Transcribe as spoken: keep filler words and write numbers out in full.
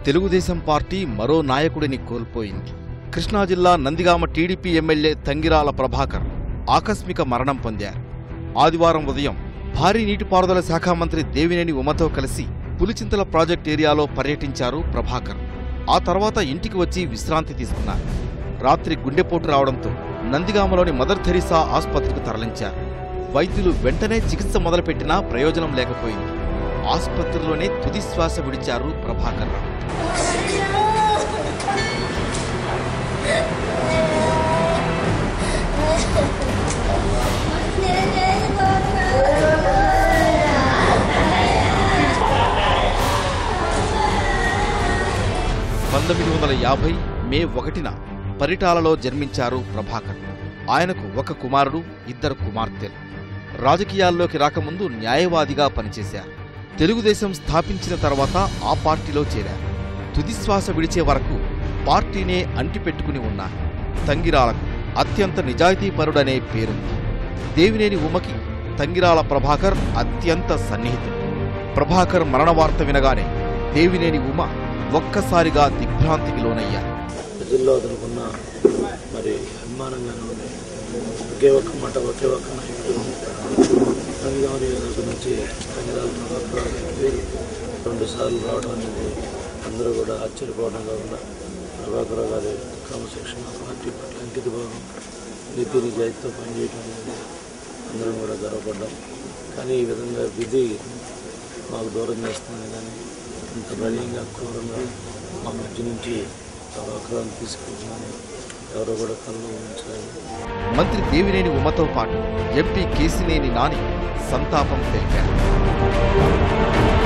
Telugu Desam party మరో నాయకుడిని కోల్పోయింది. కృష్ణా జిల్లా నందిగామ టీడీపీ ఎమ్మెల్యే తంగిరాల ప్రభాకర్ ఆకస్మిక మరణం పొందారు. ఆదివారం ఉదయం భారీ నీటిపారుదల శాఖ మంత్రి దేవినేని ఉమతో కలిసి పులిచింతల ప్రాజెక్ట్ ఏరియాలో పర్యటించారు ప్రభాకర్. ఆ తర్వాత ఇంటికి వచ్చి విశ్రాంతి తీసుకున్నారు. రాత్రి గుండెపోటు రావడంతో నందిగామలోని మదర్ థెరిసా ఆసుపత్రికి తరలించారు. వైద్యులు వెంటనే చికిత్స మొదలుపెట్టినా ప్రయోజనం లేకపోయింది. ఆసుపత్రిలోనే తుది శ్వాస విడిచారు ప్రభాకర్ రావు. పంతొమ్మిది వందల యాభై మే ఒకటిన పరిటాలలో జన్మించారు ప్రభాకర్. ఆయనకు ఒక కుమారుడు, ఇద్దరు కుమార్తెలు. రాజకీయాల్లోకి రాకముందు న్యాయవాదిగా పనిచేశారు. తెలుగుదేశం స్థాపించిన తర్వాత ఆ పార్టీలో చేరారు. తుదిశ్వాస విడిచే వరకు పార్టీనే అంటిపెట్టుకుని ఉన్నారు. తంగిరాలకు అత్యంత నిజాయితీపరుడనే పేరుంది. దేవినేని ఉమకి తంగిరాల ప్రభాకర్ అత్యంత సన్నిహితుడు. ప్రభాకర్ మరణ వార్త వినగానే దేవినేని ఉమ ఒక్కసారిగా దిగ్భ్రాంతికి లోనయ్యారు. ప్రజల్లో అతనుకున్న మరి అభిమానంగానే ఉంది. ఒకే ఒక్క మాట, ఒకే ఒక్క నాయకుడు నందిగామ నియోజకవర్గం నుంచి తంగిరాల ప్రభాకర్ పేరు రెండు సార్లు రావడం అనేది అందరూ కూడా ఆశ్చర్యపోవడం కాకుండా ప్రభాకర్ గారి క్రమశిక్షణ, పార్టీ పట్ల అంకిత భావం, నీతి నిజాయితీతో పనిచేయడం అనేది అందరం కూడా గర్వపడ్డాం. కానీ ఈ విధంగా విధి మాకు దూరం చేస్తుంది. కానీ ఇంత బలీయంగా క్రూరంగా మా మధ్య నుంచి ప్రభాకరాన్ని తీసుకెళ్తున్నాను ఎవరో కూడా కళ్ళు ఉంచాలి. మంత్రి దేవినేని ఉమతో పాటు ఎంపీ కేసినేని నాని సంతాపం తెలిపారు.